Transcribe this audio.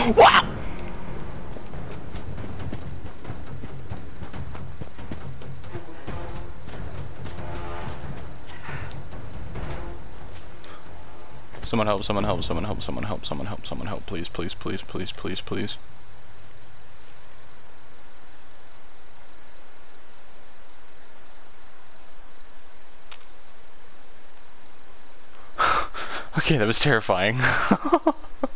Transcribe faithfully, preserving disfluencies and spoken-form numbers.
Wow! Someone help, someone help, someone help, someone help, someone help, someone help, please, please, please, please, please, please. Okay, that was terrifying.